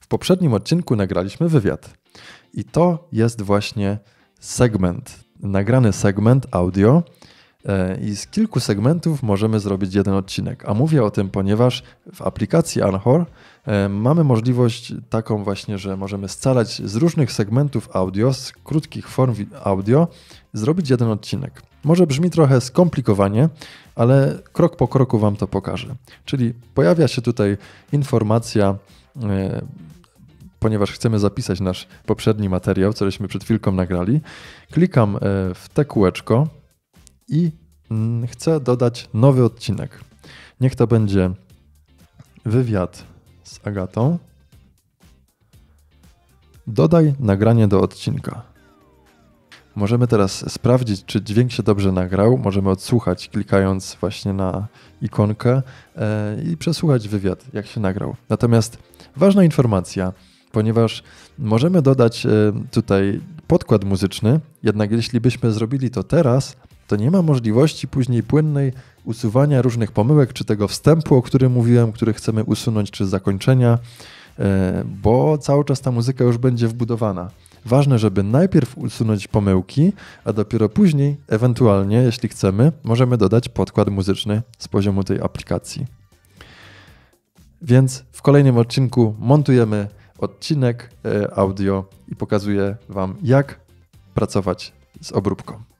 W poprzednim odcinku nagraliśmy wywiad i to jest właśnie segment, nagrany segment audio i z kilku segmentów możemy zrobić jeden odcinek. A mówię o tym, ponieważ w aplikacji Anchor mamy możliwość taką właśnie, że możemy scalać z różnych segmentów audio, z krótkich form audio, zrobić jeden odcinek. Może brzmi trochę skomplikowanie, ale krok po kroku Wam to pokażę. Czyli pojawia się tutaj informacja, ponieważ chcemy zapisać nasz poprzedni materiał, cośmy przed chwilką nagrali. Klikam w te kółeczko i chcę dodać nowy odcinek. Niech to będzie wywiad z Agatą. Dodaj nagranie do odcinka. Możemy teraz sprawdzić, czy dźwięk się dobrze nagrał. Możemy odsłuchać, klikając właśnie na ikonkę i przesłuchać wywiad, jak się nagrał. Natomiast ważna informacja, ponieważ możemy dodać tutaj podkład muzyczny, jednak jeśli byśmy zrobili to teraz, to nie ma możliwości później płynnej usuwania różnych pomyłek, czy tego wstępu, o którym mówiłem, który chcemy usunąć, czy zakończenia, bo cały czas ta muzyka już będzie wbudowana. Ważne, żeby najpierw usunąć pomyłki, a dopiero później, ewentualnie, jeśli chcemy, możemy dodać podkład muzyczny z poziomu tej aplikacji. Więc w kolejnym odcinku montujemy odcinek audio i pokazuję Wam, jak pracować z obróbką.